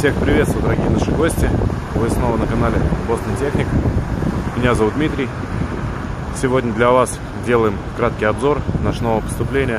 Всех приветствую, дорогие наши гости. Вы снова на канале Boston Technic. Меня зовут Дмитрий. Сегодня для вас делаем краткий обзор нашего поступления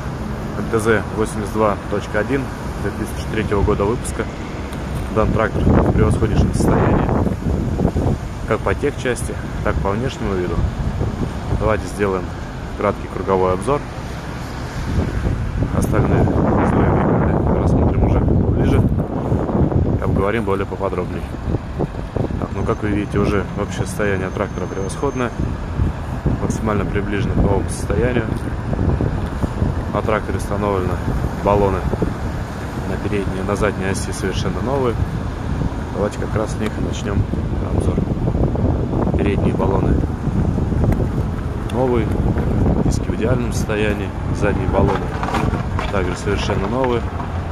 МТЗ-82.1 2003 года выпуска. Данный трактор в превосходнейшем состоянии, как по техчасти, так и по внешнему виду. Давайте сделаем краткий круговой обзор. Остальные условия рассмотрим уже ближе и обговорим более поподробнее. Так, ну как вы видите, уже общее состояние трактора превосходное, максимально приближено к новому состоянию. На тракторе установлены баллоны на передней и на задней оси совершенно новые. Давайте как раз с них и начнем обзор. Передние баллоны новые, диски в идеальном состоянии, задние баллоны также совершенно новые.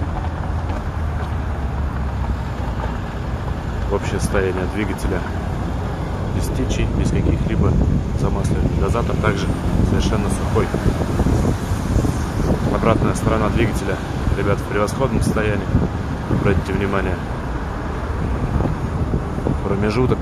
Общее состояние двигателя без течей, без каких-либо замасливаний. Дозатор также совершенно сухой. Обратная сторона двигателя, ребята, в превосходном состоянии. Обратите внимание, промежуток.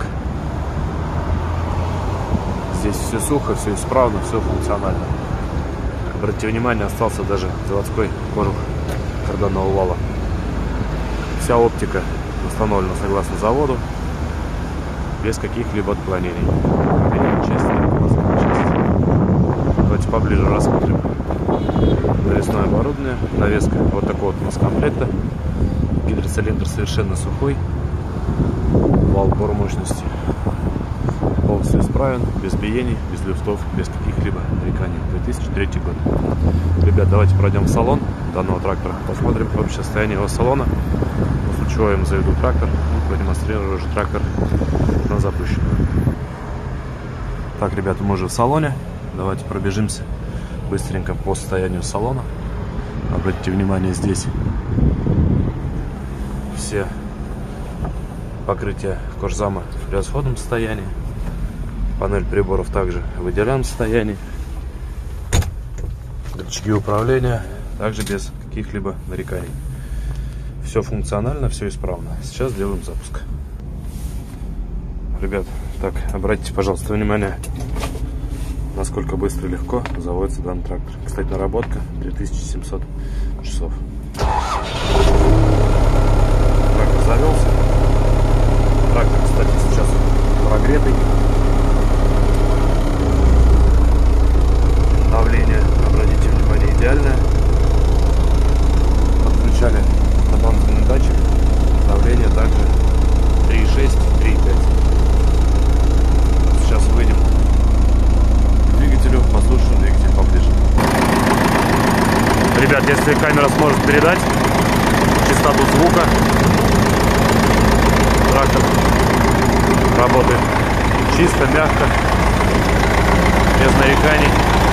Здесь все сухо, все исправно, все функционально. Обратите внимание, остался даже заводской кожух карданного вала. Вся оптика установлена согласно заводу, без каких-либо отклонений. Давайте поближе рассмотрим навесное оборудование. Навеска вот такого вот у нас комплекта. Гидроцилиндр совершенно сухой. Вал упор мощности полностью исправен, без биений, без люфтов, без каких-либо нареканий. 2003 год. Ребят, давайте пройдем в салон данного трактора, посмотрим общее состояние его салона. После чего я им заведу трактор и продемонстрирую уже трактор на запущенную. Так, ребята, мы уже в салоне. Давайте пробежимся быстренько по состоянию салона. Обратите внимание, здесь все покрытия кожзама в превосходном состоянии. Панель приборов также в идеальном состоянии. Рычаги управления также без каких-либо нареканий. Все функционально, все исправно. Сейчас сделаем запуск. Ребят, так, обратите, пожалуйста, внимание, насколько быстро и легко заводится данный трактор. Кстати, наработка 3700 часов. Трактор завелся. Трактор, кстати, сейчас прогретый. Давление, обратите внимание, идеальное. Подключали дополнительный датчик. Давление также 3,6, 3,5. Сейчас выйдем к двигателю, послушаем двигатель поближе. Ребят, если камера сможет передать частоту звука, трактор работает чисто, мягко, без нареканий.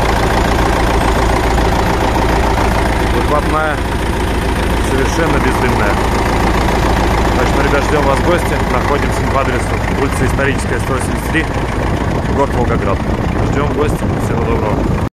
Выхлопная совершенно бездымная. Так что, ребят, ждем вас в гости. Находимся по адресу улица Историческая, 183, город Волгоград. Ждем в гости. Всего доброго.